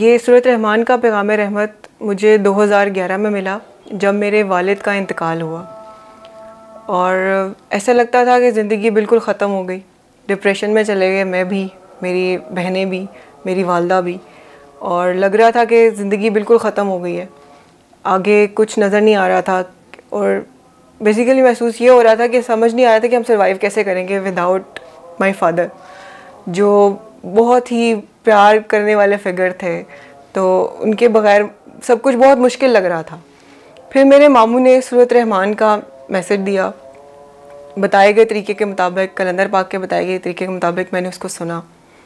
یہ سورۃ رحمان کا پیغام رحمت مجھے 2011 میں ملا جب میرے والد کا انتقال ہوا، اور ایسا لگتا تھا کہ زندگی بالکل ختم ہو گئی. ڈپریشن میں چلے گئے، میں بھی، میری بہنیں بھی، میری والدہ بھی، اور لگ رہا تھا کہ زندگی بالکل ختم ہو گئی ہے، آگے کچھ نظر نہیں آ رہا تھا. اور بیسیکلی محسوس یہ ہو رہا تھا کہ سمجھ نہیں آ رہا تھا کہ ہم سروائیو کیسے کریں گے وداؤٹ مائی فادر، جو بہت ہی پیار کرنے والے فگر تھے. تو ان کے بغیر سب کچھ بہت مشکل لگ رہا تھا. پھر میرے ماموں نے سورۃ رحمان کا میسج دیا، بتائے گئے طریقے کے مطابق، قلندر پاک کے بتائے گئے طریقے کے مطابق میں نے اس کو سنا،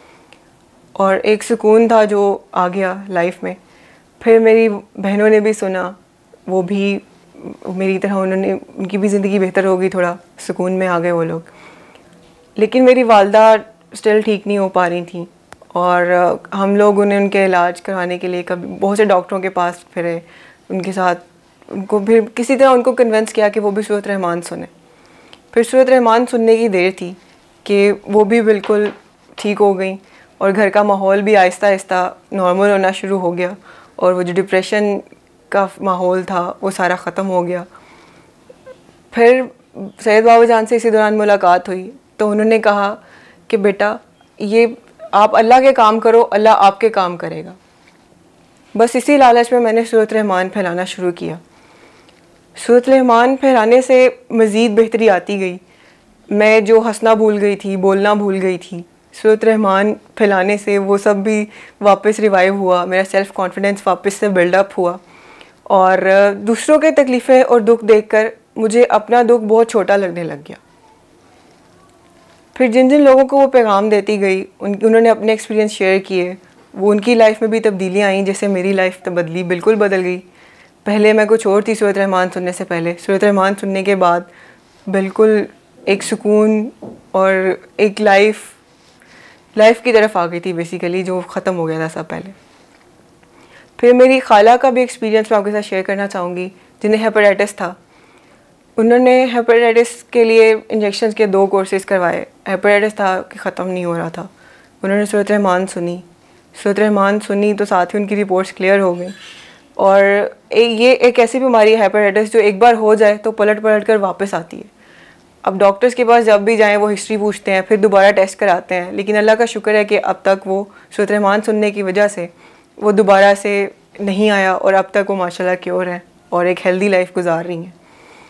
اور ایک سکون تھا جو آ گیا لائف میں. پھر میری بہنوں نے بھی سنا، وہ بھی میری طرح ان کی بھی زندگی بہتر ہو گئی، تھوڑا سکون میں آ گئے وہ لوگ. لیکن میری والدہ اسٹل ٹھیک نہیں ہو پا رہی تھیں، اور ہم لوگوں نے ان کے علاج کروانے کے لیے کبھی بہت سے ڈاکٹروں کے پاس پھرے، ان کے ساتھ ان کو پھر کسی طرح ان کو کنونس کیا کہ وہ بھی سورۃ رحمان سنیں. پھر سورۃ رحمان سننے کی دیر تھی کہ وہ بھی بالکل ٹھیک ہو گئیں، اور گھر کا ماحول بھی آہستہ آہستہ نارمل ہونا شروع ہو گیا، اور وہ جو ڈپریشن کا ماحول تھا وہ سارا ختم ہو گیا. پھر سید بابا جان سے اسی دوران ملاقات ہوئی تو انہوں نے کہا کہ بیٹا یہ آپ اللہ کے کام کرو، اللہ آپ کے کام کرے گا. بس اسی لالچ میں نے سورۃ رحمان پھیلانا شروع کیا. سورۃ رحمان پھیلانے سے مزید بہتری آتی گئی. میں جو ہنسنا بھول گئی تھی، بولنا بھول گئی تھی، سورۃ رحمان پھیلانے سے وہ سب بھی واپس ریوائیو ہوا. میرا سیلف کانفیڈنس واپس سے بلڈ اپ ہوا، اور دوسروں کے تکلیفیں اور دکھ دیکھ کر مجھے اپنا دکھ بہت چھوٹا لگنے لگ گیا. پھر جن جن لوگوں کو وہ پیغام دیتی گئی، انہوں نے اپنے ایکسپیرینس شیئر کیے، وہ ان کی لائف میں بھی تبدیلیاں آئیں. جیسے میری لائف بالکل بدل گئی. پہلے میں کچھ اور تھی سورۃ رحمان سننے سے پہلے، سورۃ رحمان سننے کے بعد بالکل ایک سکون اور ایک لائف کی طرف آ گئی تھی بیسیکلی، جو ختم ہو گیا تھا سب پہلے. پھر میری خالہ کا بھی ایکسپیرینس میں آپ کے ساتھ شیئر کرنا چاہوں گی، جنہیں ہیپاٹائٹس تھا. انہوں نے ہیپاٹائٹس کے لیے انجیکشنز کے 2 کورسز کروائے. ہیپاٹائٹس تھا کہ ختم نہیں ہو رہا تھا. انہوں نے سورۃ رحمان سنی تو ساتھ ہی ان کی رپورٹس کلیئر ہو گئیں. اور یہ ایک ایسی بیماری ہے ہیپاٹائٹس جو ایک بار ہو جائے تو پلٹ کر واپس آتی ہے. اب ڈاکٹرز کے پاس جب بھی جائیں وہ ہسٹری پوچھتے ہیں، پھر دوبارہ ٹیسٹ کراتے ہیں. لیکن اللہ کا شکر ہے کہ اب تک وہ سورۃ رحمان سننے کی وجہ سے وہ دوبارہ سے نہیں آیا، اور اب تک وہ ماشاءاللہ کیور ہیں اور ایک ہیلدی لائف گزار رہی ہیں.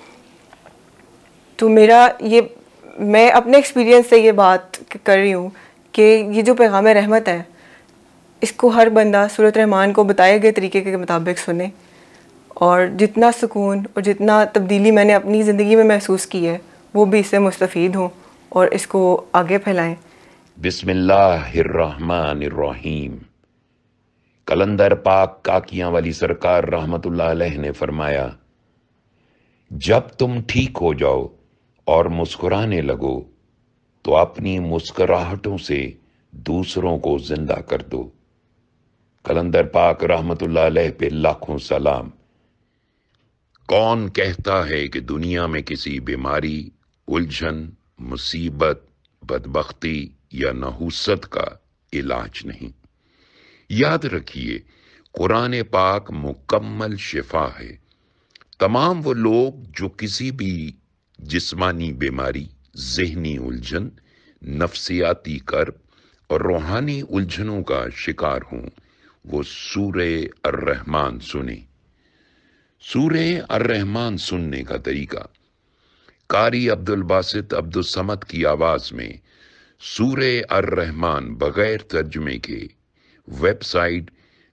تو میں اپنے ایکسپیرینس سے یہ بات کر رہی ہوں کہ یہ جو پیغام رحمت ہے، اس کو ہر بندہ سورۃ رحمان کو بتائے گئے طریقے کے مطابق سنے، اور جتنا سکون اور جتنا تبدیلی میں نے اپنی زندگی میں محسوس کی ہے وہ بھی اس سے مستفید ہوں اور اس کو آگے پھیلائیں. بسم اللہ الرحمن الرحیم. قلندر پاک کاکیاں والی سرکار رحمت اللہ علیہ نے فرمایا، جب تم ٹھیک ہو جاؤ اور مسکرانے لگو تو اپنی مسکراہٹوں سے دوسروں کو زندہ کر دو. قلندر پاک رحمت اللہ علیہ پہ لاکھوں سلام. کون کہتا ہے کہ دنیا میں کسی بیماری، الجھن، مصیبت، بدبختی یا نحوست کا علاج نہیں؟ یاد رکھیے، قرآن پاک مکمل شفا ہے. تمام وہ لوگ جو کسی بھی جسمانی بیماری، ذہنی الجھن، نفسیاتی کرب اور روحانی الجھنوں کا شکار ہوں، وہ سورہ الرحمن سنیں. سورہ الرحمن سننے کا طریقہ: قاری عبدالباسط عبدالصمد کی آواز میں سورہ الرحمن بغیر ترجمے کے ویب سائٹ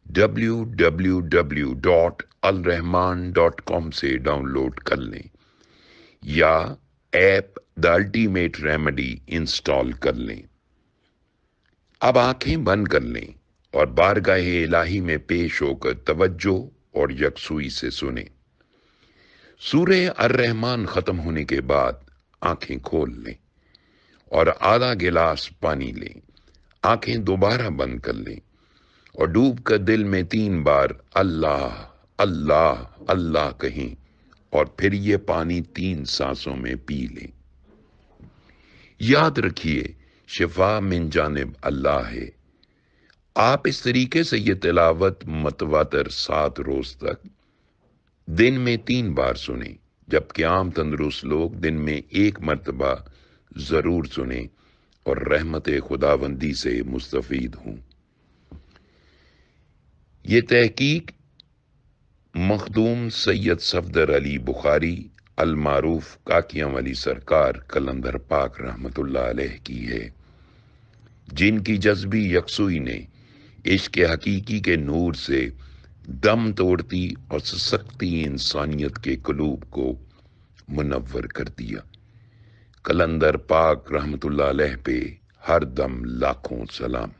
www.alrehman.com سے ڈاؤن لوڈ کر لیں، یا app the ultimate remedy install کر لیں. اب آنکھیں بند کر لیں اور بارگاہ الہی میں پیش ہو کر توجہ اور یکسوئی سے سنیں. سورہ الرحمن ختم ہونے کے بعد آنکھیں کھول لیں اور آدھا گلاس پانی لیں. آنکھیں دوبارہ بند کر لیں اور ڈوب کر دل میں 3 بار اللہ اللہ اللہ کہیں، اور پھر یہ پانی 3 سانسوں میں پی لیں. یاد رکھیے، شفا من جانب اللہ ہے. आप इस तरीके से ये तिलावत मतवातर 7 रोज तक दिन में 3 बार सुने, जबकि आम तंदुरुस्त लोग दिन में 1 मरतबा जरूर सुने और रहमत खुदाबंदी से मुस्तफीद हों। ये तहकीक मखदूम सैयद सफदर अली बुखारी अल मारूफ काकियां वाली सरकार कलंदर पाक रहमतुल्लाह अलैह की है, जिनकी जज्बी यकसुई ने इश्क हकीकी के नूर से दम तोड़ती और सशक्ति इंसानियत के कुलूब को मुनव्वर कर दिया। कलंदर पाक रहमतुल्लाह अलैह पे हर दम लाखों सलाम।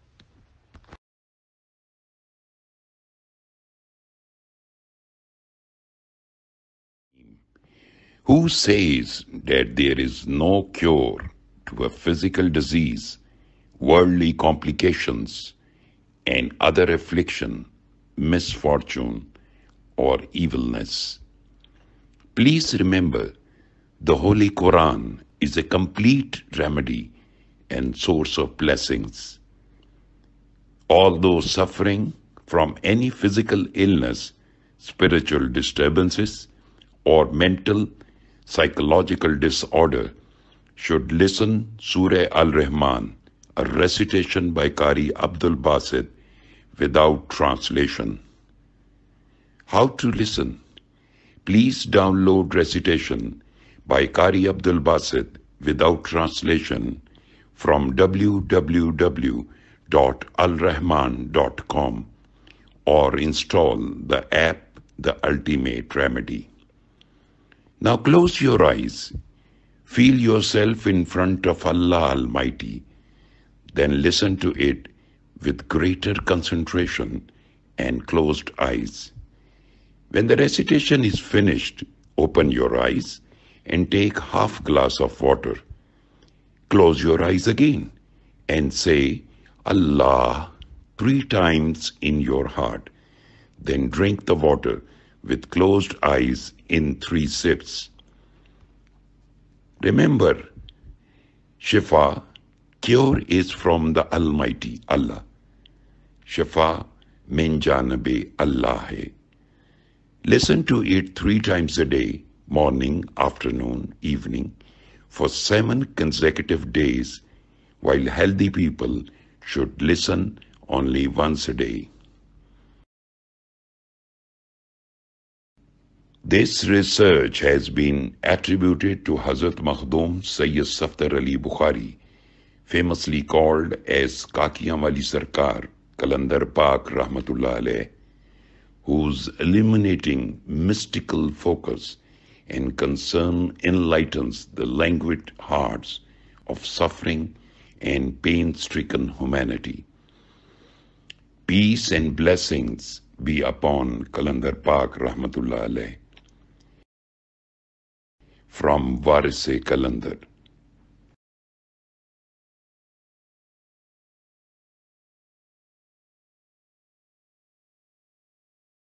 Who says that there is no cure to a physical disease, worldly complications, and other affliction, misfortune, or evilness? Please remember, the Holy Quran is a complete remedy and source of blessings. Although suffering from any physical illness, spiritual disturbances, or mental psychological disorder, should listen Surah Alrehman, a recitation by Qari Abdul Basit, without translation. How to listen? Please download recitation by Qari Abdul Basit without translation from www.alrehman.com or install the app The Ultimate Remedy. Now close your eyes. Feel yourself in front of Allah Almighty. Then listen to it with greater concentration and closed eyes. When the recitation is finished, open your eyes and take half glass of water. Close your eyes again and say Allah 3 times in your heart. Then drink the water with closed eyes in 3 sips. Remember, Shifa, cure is from the Almighty Allah. Shifa min janabe Allah hai. Listen to it 3 times a day, morning, afternoon, evening, for 7 consecutive days, while healthy people should listen only once a day. This research has been attributed to Hazrat Makhdum Sayyid Safdar Ali Bukhari, famously called as Kakian Wali Sarkar, Kalandar Pak Rahmatullah Alayh, whose illuminating mystical focus and concern enlightens the languid hearts of suffering and pain-stricken humanity. Peace and blessings be upon Kalandar Pak Rahmatullah Alayh. From Tohfa-e-Qalandar.